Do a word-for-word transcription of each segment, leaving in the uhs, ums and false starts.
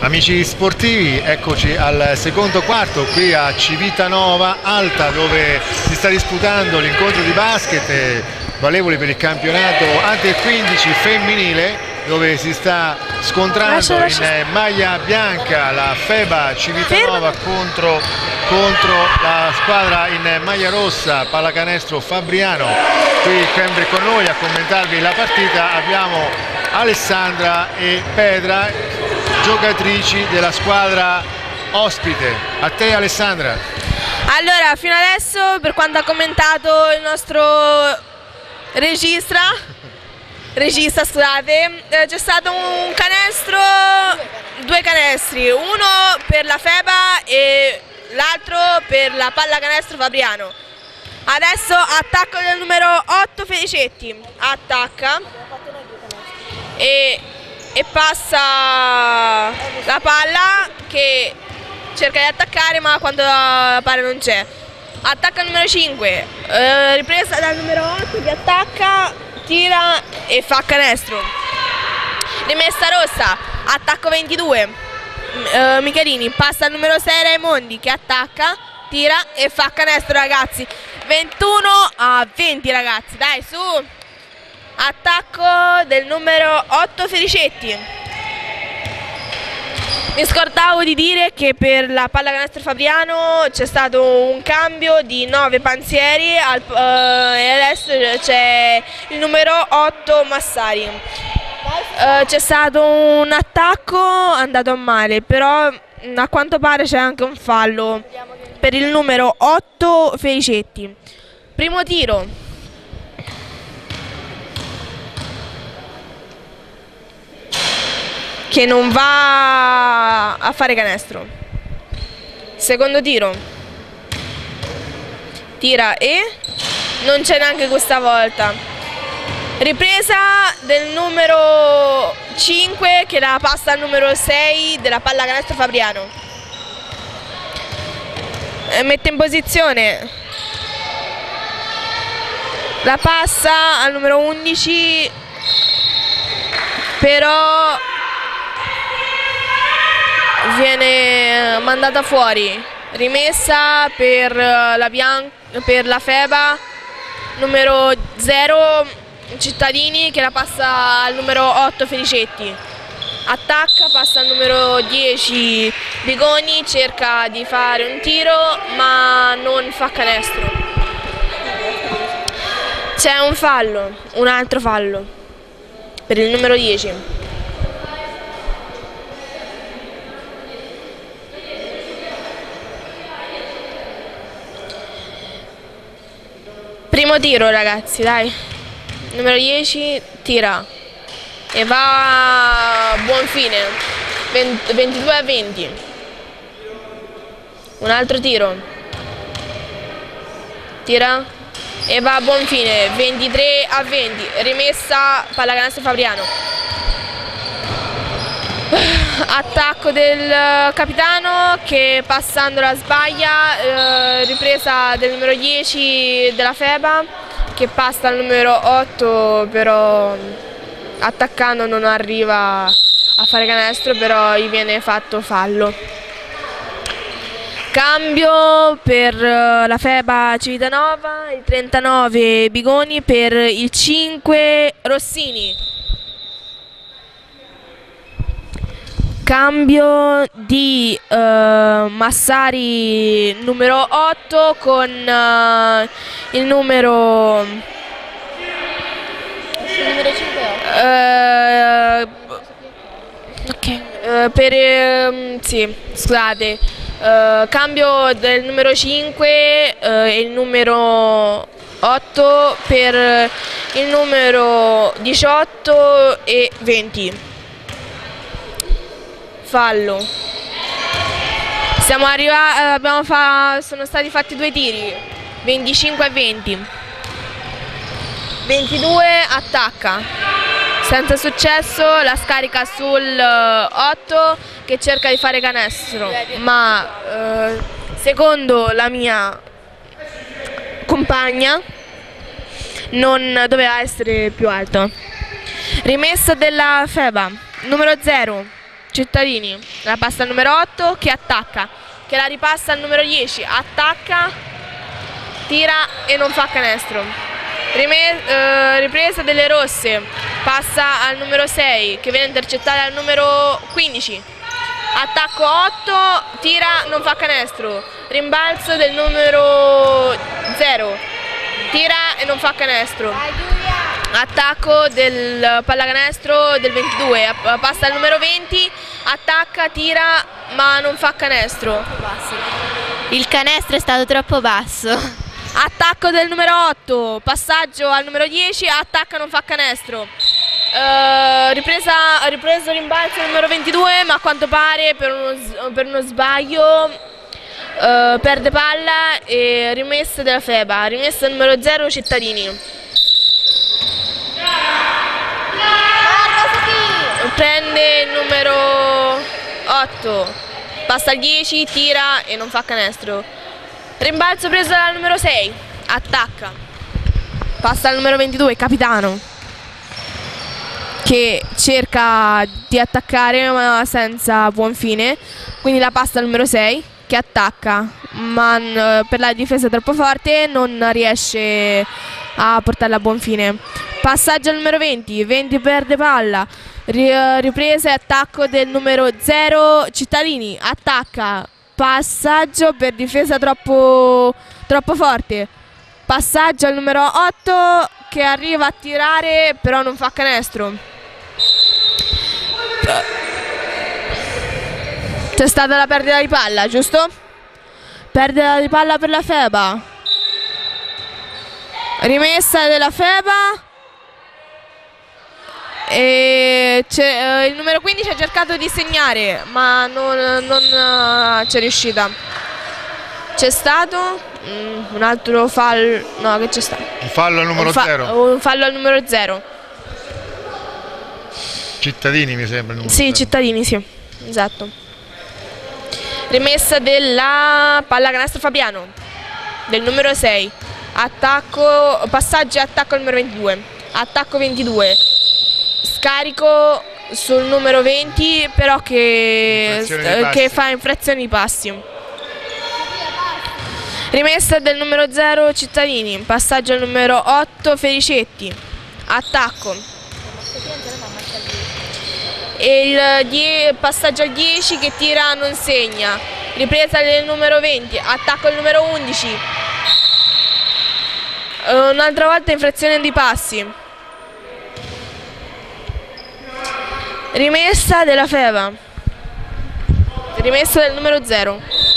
Amici sportivi, eccoci al secondo quarto qui a Civitanova Alta, dove si sta disputando l'incontro di basket valevoli per il campionato Under quindici femminile, dove si sta scontrando lascia, lascia. in maglia bianca la FEBA Civitanova contro, contro la squadra in maglia rossa Pallacanestro Fabriano. Qui sempre con noi a commentarvi la partita abbiamo Alessandra e Petra, giocatrici della squadra ospite. A te Alessandra. Allora, fino adesso, per quanto ha commentato il nostro regista, regista scusate, eh, c'è stato un canestro, due canestri, uno per la FEBA e l'altro per la Pallacanestro Fabriano. Adesso attacco del numero otto Felicetti, attacca e, e passa la palla che cerca di attaccare, ma quando pare non c'è. Attacca il numero cinque, eh, ripresa dal numero otto che attacca, tira e fa canestro. Rimessa rossa, attacco ventidue, eh, Michelini passa al numero sei Raimondi che attacca, tira e fa canestro ragazzi. ventuno a venti ragazzi, dai su. Attacco del numero otto Felicetti. Mi scordavo di dire che per la Pallacanestro Fabriano c'è stato un cambio di nove panzieri al, uh, e adesso c'è il numero otto Massari. Uh, c'è stato un attacco andato a male, però a quanto pare c'è anche un fallo per il numero otto Felicetti. Primo tiro. Che non va a fare canestro. Secondo tiro. Tira e non c'è neanche questa volta. Ripresa del numero cinque che la passa al numero sei della Pallacanestro Fabriano. E mette in posizione. La passa al numero undici, però viene mandata fuori. Rimessa per la, Bian per la FEBA numero zero Cittadini che la passa al numero otto Felicetti. Attacca, passa al numero dieci Bigoni, cerca di fare un tiro ma non fa canestro. C'è un fallo, un altro fallo per il numero dieci. Primo tiro ragazzi, dai. Numero dieci tira e va a buon fine. ventidue a venti. Un altro tiro. Tira e va a buon fine. ventitré a venti. Rimessa Pallacanestro Fabriano. Attacco del capitano che passandola sbaglia, eh, ripresa del numero dieci della FEBA che passa al numero otto, però attaccando non arriva a fare canestro, però gli viene fatto fallo. Cambio per la FEBA Civitanova, il trentanove Bigoni per il cinque Rossini. Cambio di uh, Massari numero otto con uh, il numero il numero cinque uh, ok uh, per uh, sì scusate uh, cambio del numero cinque uh, e il numero otto per il numero diciotto e venti. Fallo. Siamo arrivati, abbiamo fa, sono stati fatti due tiri, venticinque a venti. ventidue attacca, senza successo, la scarica sul otto che cerca di fare canestro, ma eh, secondo la mia compagna non doveva essere più alto. Rimessa della FEBA, numero zero. Cittadini, la passa al numero otto che attacca, che la ripassa al numero dieci, attacca, tira e non fa canestro. Rime, eh, ripresa delle rosse, passa al numero sei che viene intercettata al numero quindici, attacco otto, tira, non fa canestro. Rimbalzo del numero zero, tira e non fa canestro. Attacco del pallacanestro del ventidue, passa al numero venti, attacca, tira ma non fa canestro. Il canestro è stato troppo basso. Attacco del numero otto, passaggio al numero dieci, attacca, non fa canestro. Uh, ripresa, ripreso rimbalzo del numero ventidue, ma a quanto pare per uno, per uno sbaglio uh, perde palla e rimessa della Feba, rimessa al numero zero Cittadini. Prende il numero otto, passa al dieci, tira e non fa canestro. Rimbalzo preso dal numero sei, attacca, passa al numero ventidue, Capitano, che cerca di attaccare ma senza buon fine, quindi la passa al numero sei che attacca, ma per la difesa troppo forte non riesce a portarla a buon fine. Passaggio al numero venti, venti perde palla, ripresa e attacco del numero zero Cittadini, attacca, passaggio per difesa troppo, troppo forte, passaggio al numero otto che arriva a tirare però non fa canestro. C'è stata la perdita di palla, giusto? Perdita di palla per la Feba, rimessa della Feba. E eh, il numero quindici ha cercato di segnare ma non, non uh, c'è riuscita. C'è stato mm, un altro fallo. No, che c'è stato? Un fallo al numero zero. Un fallo al numero zero. Cittadini mi sembra il numero Sì, zero. Cittadini, sì, esatto. Rimessa della pallacanestro Fabiano del numero sei, attacco, passaggio e attacco al numero ventidue, attacco ventidue, scarico sul numero venti però che, che fa infrazione di passi. Rimessa del numero zero Cittadini, passaggio al numero otto Felicetti, attacco e il passaggio al dieci che tira non segna, ripresa del numero venti, attacco al numero undici, un'altra volta infrazione di passi, rimessa della Feba, rimessa del numero zero.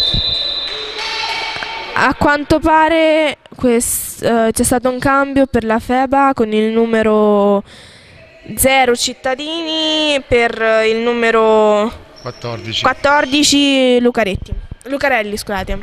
A quanto pare uh, c'è stato un cambio per la Feba con il numero zero Cittadini per il numero quattordici, quattordici Lucaretti. Lucarelli, scusate.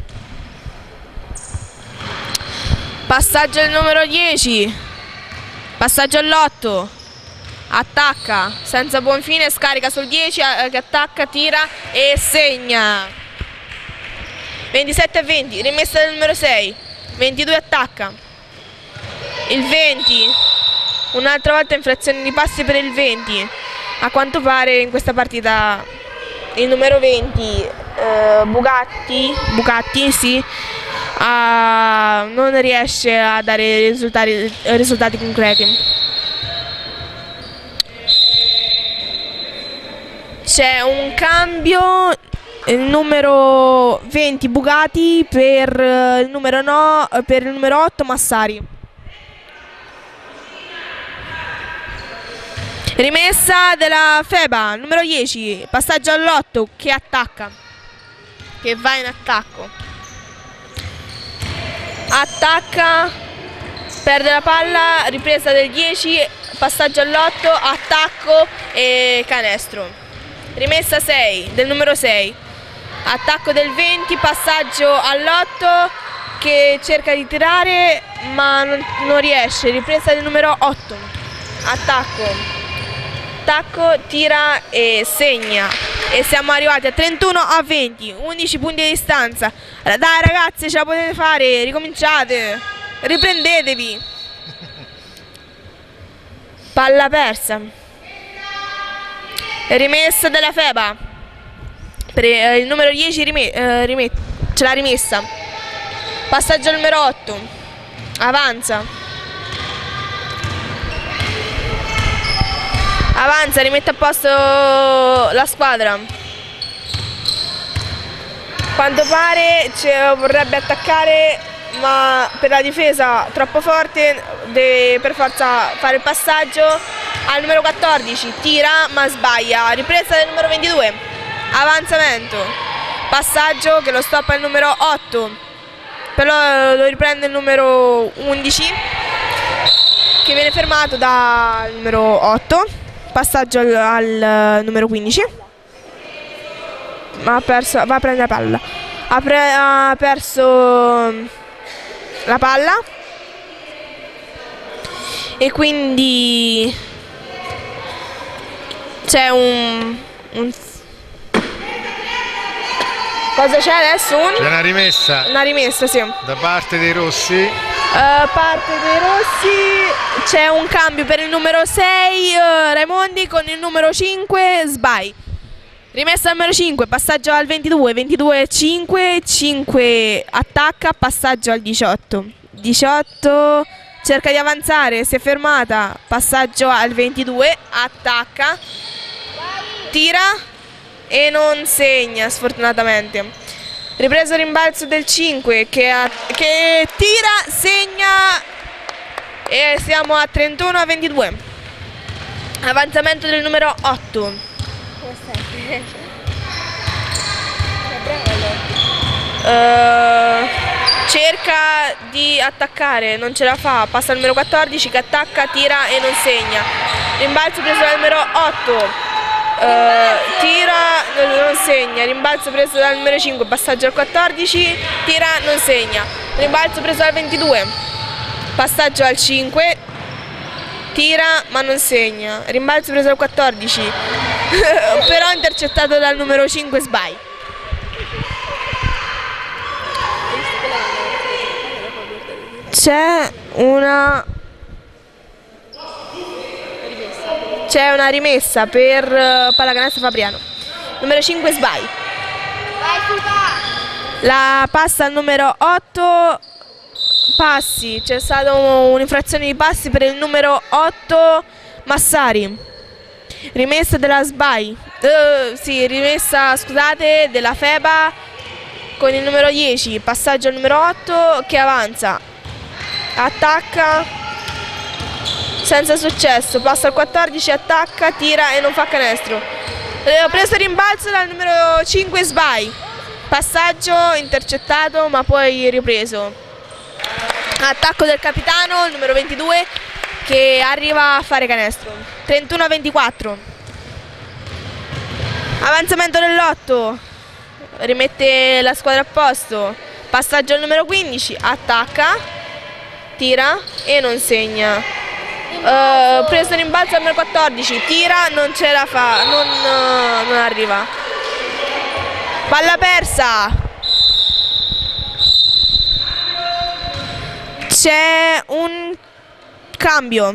Passaggio al numero dieci, passaggio all'otto, attacca senza buon fine, scarica sul dieci che attacca, tira e segna. ventisette a venti, rimessa del numero sei, ventidue attacca, il venti, un'altra volta infrazione di passi per il venti. A quanto pare in questa partita il numero venti eh, Bugatti, Bugatti sì, a, non riesce a dare risultati, risultati concreti. C'è un cambio, il numero venti Bugatti per il numero, no, per il numero otto Massari. Rimessa della Feba, numero dieci, passaggio all'otto che attacca, che va in attacco. Attacca, perde la palla, ripresa del dieci, passaggio all'otto, attacco e canestro. Rimessa sei, del numero sei, attacco del venti, passaggio all'otto che cerca di tirare ma non, non riesce, ripresa del numero otto, attacco. Attacco, tira e segna e siamo arrivati a trentuno a venti, undici punti di distanza. Dai ragazzi, ce la potete fare, ricominciate, riprendetevi. Palla persa, Rimessa della Feba. Per eh, il numero dieci rime, eh, rime, ce l'ha rimessa. Passaggio al numero otto. Avanza. Avanza, rimette a posto la squadra. Quanto pare vorrebbe attaccare, ma per la difesa troppo forte deve per forza fare il passaggio al numero quattordici. Tira ma sbaglia. Ripresa del numero ventidue. Avanzamento. Passaggio che lo stoppa il numero otto. Però lo riprende il numero undici, che viene fermato dal numero otto. Passaggio al, al numero quindici. Ma ha perso, va a prendere la palla. Ha, pre, ha perso la palla. E quindi c'è un, un cosa c'è adesso? Un... C'è una rimessa. Una rimessa, sì. Da parte dei rossi. Uh, parte dei rossi c'è un cambio per il numero sei uh, Raimondi con il numero cinque Sbai. Rimessa al numero cinque, passaggio al ventidue, ventidue cinque, cinque attacca, passaggio al diciotto. diciotto cerca di avanzare, si è fermata, passaggio al ventidue, attacca, tira e non segna sfortunatamente. Ripreso rimbalzo del cinque che, ha, che tira, segna e siamo a trentuno a ventidue. Avanzamento del numero otto. Uh, cerca di attaccare, non ce la fa, passa al numero quattordici che attacca, tira e non segna. Rimbalzo preso dal numero otto, uh, tira, non segna. Rimbalzo preso dal numero cinque, passaggio al quattordici, tira, non segna. Rimbalzo preso dal ventidue, passaggio al cinque, tira ma non segna. Rimbalzo preso dal quattordici, però intercettato dal numero cinque Sbai. C'è una c'è una rimessa per uh, pallacanestro Fabriano. Numero cinque Sbai. La passa al numero otto. Passi, c'è stata un'infrazione di passi per il numero otto Massari. Rimessa della Sbai. Uh, sì, rimessa, scusate, della Feba con il numero dieci. Passaggio al numero otto che avanza. Attacca senza successo, passa al quattordici, attacca, tira e non fa canestro. Ho preso il rimbalzo dal numero cinque Sbai. Passaggio intercettato ma poi ripreso. Attacco del capitano, il numero ventidue, che arriva a fare canestro. trentuno a ventiquattro. Avanzamento dell'otto, rimette la squadra a posto. Passaggio al numero quindici, attacca, tira e non segna. Uh, preso rimbalzo al numero quattordici, tira, non ce la fa, non, uh, non arriva. Palla persa. C'è un cambio,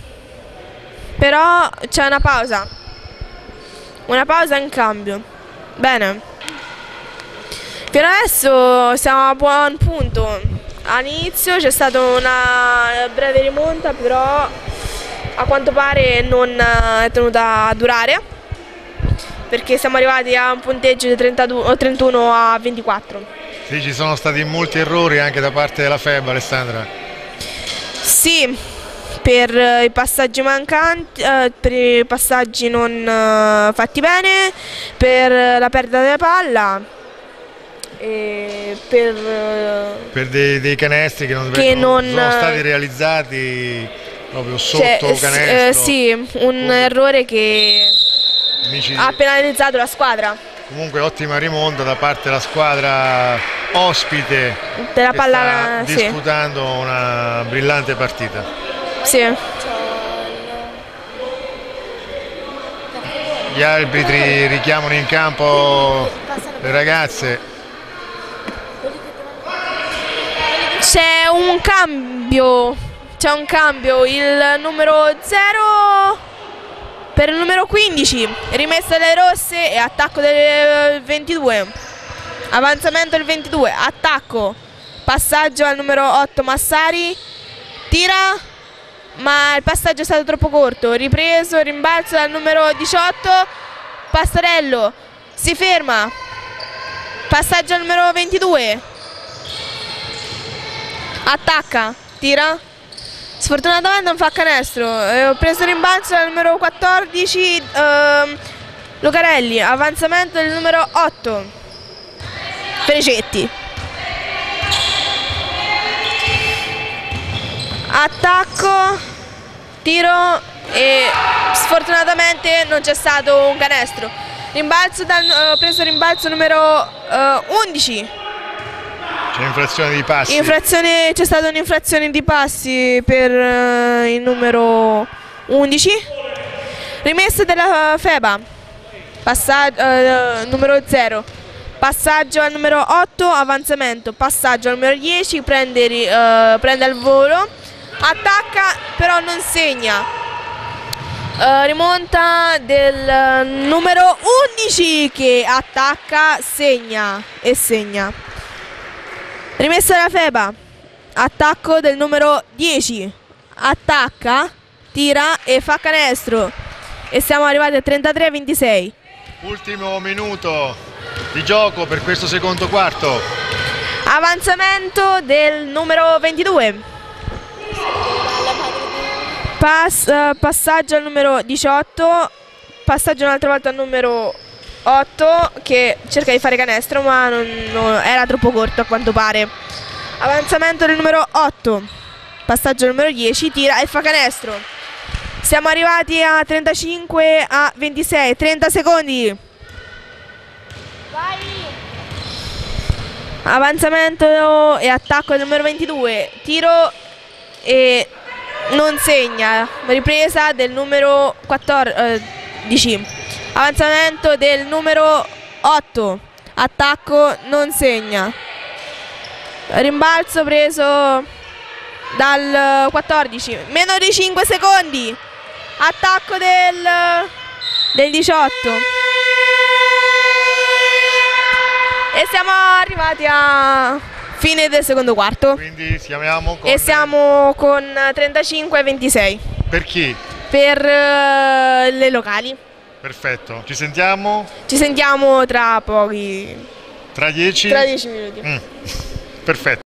però c'è una pausa. Una pausa in cambio. Bene. Fino adesso siamo a buon punto. All'inizio c'è stata una breve rimonta, però a quanto pare non è tenuta a durare, perché siamo arrivati a un punteggio di trentadue, trentuno a ventiquattro. Sì, ci sono stati molti errori anche da parte della Feba, Alessandra. Sì, per i passaggi mancanti, eh, per i passaggi non eh, fatti bene, per la perdita della palla. E per, per dei, dei canestri che, non, che non sono stati realizzati proprio sotto cioè, canestro. Eh, sì, un oh. errore che Amici, ha penalizzato la squadra. Comunque ottima rimonta da parte della squadra ospite della che palla, sta sì. disputando una brillante partita. Sì. Gli arbitri richiamano in campo le ragazze. C'è un cambio, c'è un cambio, il numero zero per il numero quindici, rimessa delle rosse e attacco del ventidue. Avanzamento del ventidue, attacco, passaggio al numero otto Massari, tira, ma il passaggio è stato troppo corto, ripreso, rimbalzo dal numero diciotto, Pastorello, si ferma, passaggio al numero ventidue, attacca, tira, sfortunatamente non fa canestro, eh, ho preso rimbalzo dal numero quattordici ehm, Lucarelli, avanzamento del numero otto Felicetti, attacco, tiro e sfortunatamente non c'è stato un canestro. Rimbalzo dal, ho preso rimbalzo numero uh, undici. C'è infrazione di passi. Infrazione, c'è stata un'infrazione di passi per uh, il numero undici. Rimessa della Feba. Passaggio uh, numero zero. Passaggio al numero otto, avanzamento. Passaggio al numero dieci, prende, uh, prende al volo. Attacca, però non segna. Uh, rimonta del uh, numero undici che attacca, segna e segna. Rimessa della Feba. Attacco del numero dieci. Attacca, tira e fa canestro. E siamo arrivati a trentatré a ventisei. Ultimo minuto di gioco per questo secondo quarto. Avanzamento del numero ventidue. Pass, uh, passaggio al numero diciotto. Passaggio un'altra volta al numero otto che cerca di fare canestro ma non, non, era troppo corto a quanto pare. Avanzamento del numero otto. Passaggio al numero dieci, tira e fa canestro. Siamo arrivati a trentacinque a ventisei, trenta secondi. Vai. Avanzamento e attacco del numero ventidue, tiro e non segna, ripresa del numero quattordici, avanzamento del numero otto, attacco non segna, rimbalzo preso dal quattordici, meno di cinque secondi, attacco del, del diciotto. E siamo arrivati a fine del secondo quarto. Quindi siamo con... E siamo con trentacinque a ventisei. Per chi? Per uh, le locali. Perfetto. Ci sentiamo? Ci sentiamo tra pochi... Tra dieci? Tra dieci minuti. Mm. Perfetto.